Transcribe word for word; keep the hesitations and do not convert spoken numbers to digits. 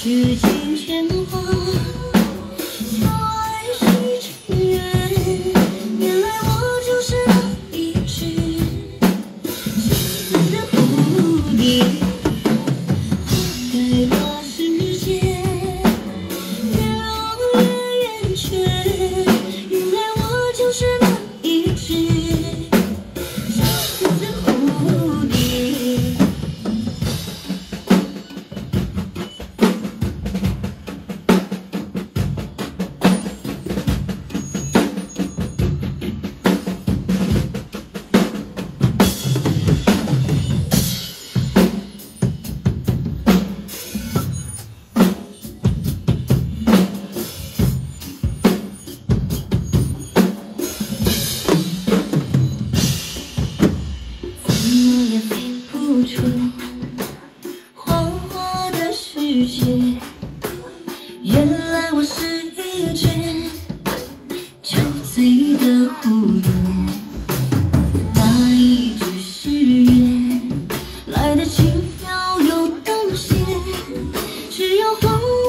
世间牵挂，相爱是尘缘。原来我就是那一只相思的蝴蝶，花开了世界，月落月圆缺。原来我就是那一只相思的蝴蝶。 出黄花的世界，原来我是一只酒醉的蝴蝶，那一句誓言来得轻飘又动心，只有荒。